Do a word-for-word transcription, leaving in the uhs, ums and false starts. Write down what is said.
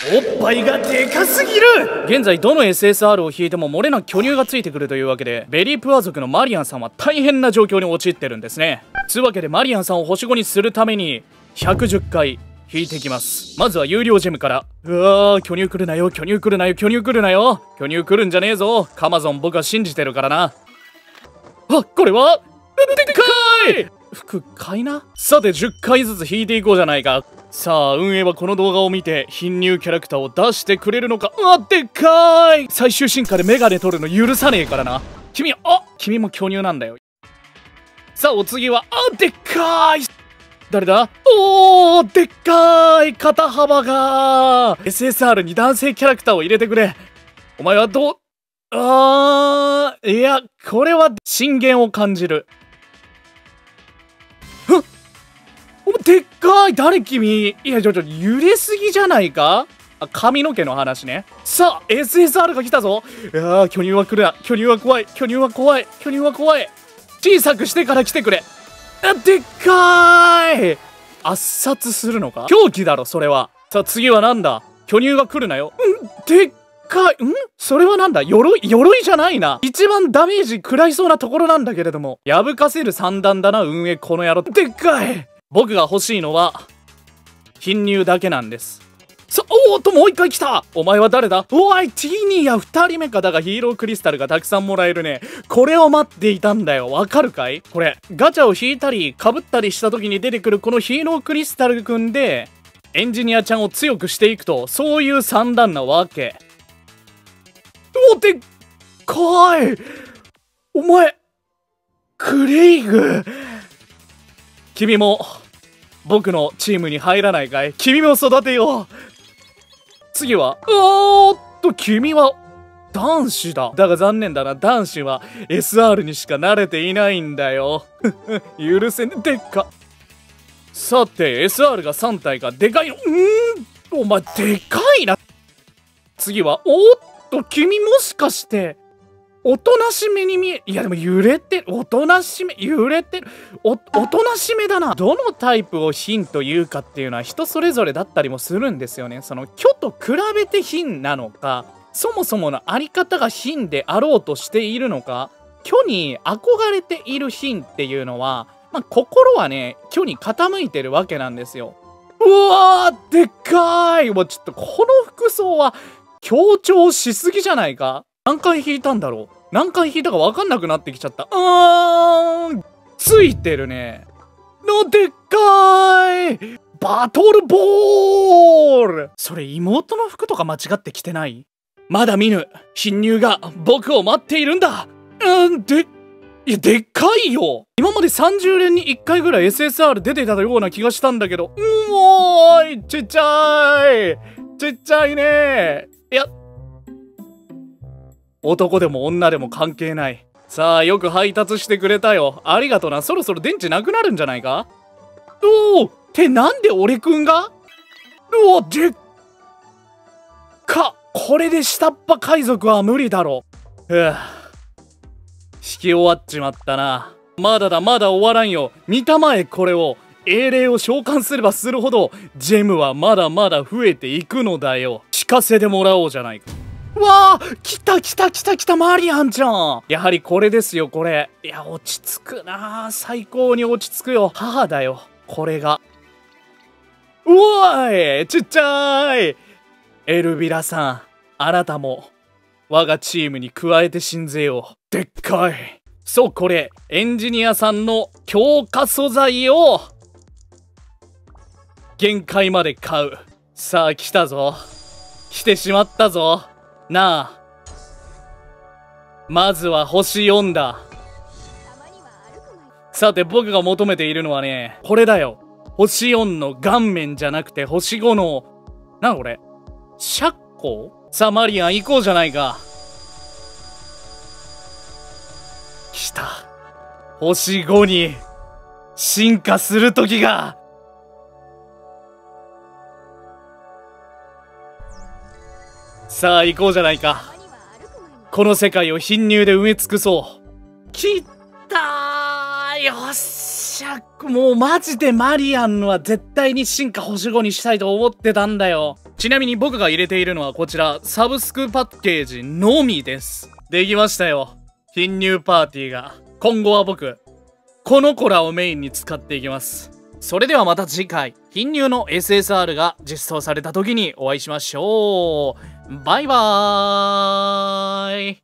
おっぱいがでかすぎる。現在どの エスエスアール を引いても漏れなく巨乳がついてくるというわけで、ベリープア族のマリアンさんは大変な状況に陥ってるんですね。つうわけでマリアンさんを星ごにするためにひゃくじゅっかい引いていきます。まずは有料ジェムから。うわー、巨乳来るなよ、巨乳来るなよ、巨乳来るなよ、巨乳来るんじゃねえぞ。カマゾン僕は信じてるからな。あ、これはでっかい服買いな。さてじゅっかいずつ引いていこうじゃないか。さあ運営はこの動画を見て貧乳キャラクターを出してくれるのか。うわでっかい。最終進化でメガネ取るの許さねえからな。君、あ、君も巨乳なんだよ。さあお次は、あ、でっかい。誰だ。おー、でっかい。肩幅が エスエスアール に男性キャラクターを入れてくれ。お前はどう。あー、いやこれは進言を感じる。でっかい。誰君。いやちょちょ揺れすぎじゃないか。あ、髪の毛の話ね。さあ エスエスアール が来たぞ。いやー巨乳は来るな。巨乳は怖い、巨乳は怖い、巨乳は怖い。小さくしてから来てくれ。あ、でっかーい。圧殺するのか。狂気だろそれは。さあ次はなんだ。巨乳が来るなよ。ん、でっかい。ん、それはなんだ。鎧、鎧じゃないな。一番ダメージ食らいそうなところなんだけれども、破かせる三段だな運営この野郎。でっかい。僕が欲しいのは貧乳だけなんです。さ、おーっともう一回来た。お前は誰だ。おいティーニーや二人目か。だがヒーロークリスタルがたくさんもらえるね。これを待っていたんだよ。わかるかい。これガチャを引いたりかぶったりした時に出てくるこのヒーロークリスタルくんでエンジニアちゃんを強くしていくと、そういう算段なわけ。お、でっかい。お前クレイグ、君も僕のチームに入らないかい。君も育てよう。次は、おーっと君は男子だ。だが残念だな、男子は エスアール にしか慣れていないんだよ。許せね。でっか。さて エスアール がさん体か。でかいの。うーん、お前でかいな。次は、おーっと君もしかしておとなしめに見え。いやでも揺れてる。おとなしめ、揺れてる。お、おとなしめだな。どのタイプを貧というかっていうのは人それぞれだったりもするんですよね。その虚と比べて貧なのか、そもそものあり方が貧であろうとしているのか、虚に憧れている貧っていうのは、まあ心はね、虚に傾いてるわけなんですよ。うわー、でっかーい。もうちょっとこの服装は強調しすぎじゃないか。何回引いたんだろう。何回引いたか分かんなくなってきちゃった。あーん、ついてるね。のでっかーいバトルボール。それ妹の服とか間違ってきてない？まだ見ぬ貧乳が僕を待っているんだ。うんで、いやでっかいよ。今までさんじゅうねんにいっかいぐらい エスエスアール 出てたような気がしたんだけど、うおーい、ちっちゃいちっちゃいね。いや男でも女でも関係ない。さあよく配達してくれたよ。ありがとな。そろそろ電池なくなるんじゃないか。おおってなんで俺くんが。うおでっか。これで下っ端海賊は無理だろう。ふぅ、引き終わっちまったな。まだだまだ終わらんよ。見たまえこれを。英霊を召喚すればするほどジェムはまだまだ増えていくのだよ。聞かせてもらおうじゃないか。わあ来た来た来た来たマリアンちゃん。やはりこれですよこれ。いや落ち着くな。最高に落ち着くよ。母だよこれが。うわーいちっちゃいエルビラさん、あなたも我がチームに加えて信ぜよう。でっかい。そうこれエンジニアさんの強化素材を限界まで買う。さあ来たぞ。来てしまったぞ。なあまずは星よんだ。さて僕が求めているのはねこれだよ。星よんの顔面じゃなくて星ごのなこれ釈光。さあマリアン行こうじゃないか。来た。星ごに進化する時が。さあ行こうじゃないか。この世界を貧乳で埋め尽くそう。きったー。よっしゃ。もうマジでマリアンは絶対に進化星ごにしたいと思ってたんだよ。 ちなみに僕が入れているのはこちら、サブスクパッケージのみです。できましたよ。貧乳パーティーが。今後は僕、この子らをメインに使っていきます。それではまた次回、貧乳の エスエスアール が実装された時にお会いしましょう。バイバーイ。